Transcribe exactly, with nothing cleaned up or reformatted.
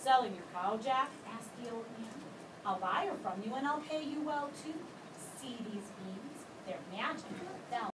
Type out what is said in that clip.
selling your cow, Jack?" asked the old man. "I'll buy her from you, and I'll pay you well, too. See these